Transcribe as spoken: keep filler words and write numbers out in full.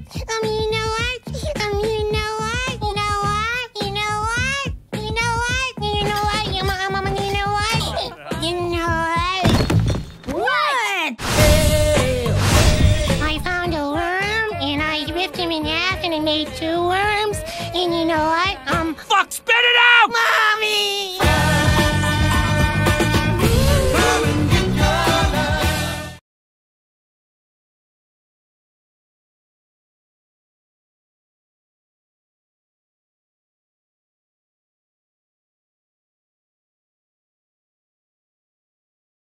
Um, you know what? Um, you know what? You know what? You know what? You know what? You know what? You know what? You know what? You know what? What? I found a worm and I ripped him in half and it made two worms. And you know what?